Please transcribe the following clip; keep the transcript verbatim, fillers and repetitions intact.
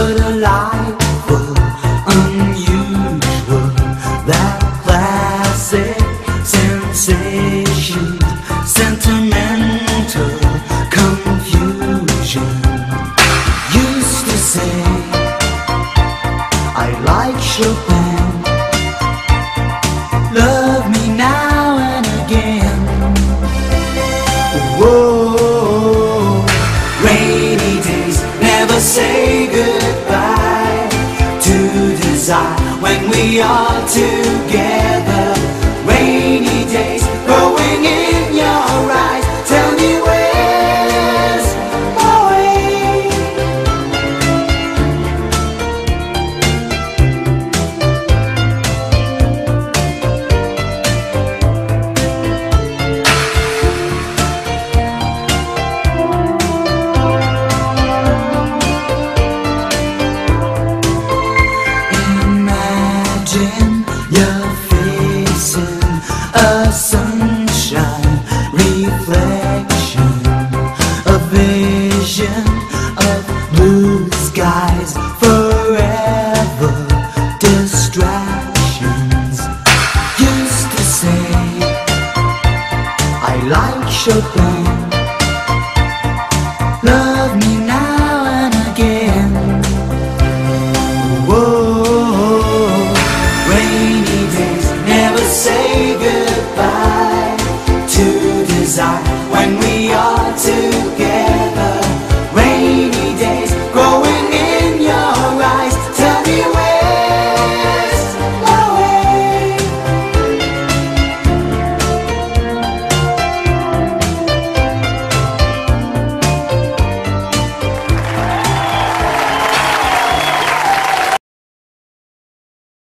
but delightful, unusual, that classic sensation, sentimental confusion. Used to say I like Chopin, love me now and again. Whoa, rainy days never say goodbye to desire when we are together. Rainy days growing in your eyes, tell me where's my way. Imagine you're facing a sunshine reflection, a vision of blue skies, forever distractions. Used to say I like Chopin, love me now and again. Whoa, rainy days never say goodbye to desire when we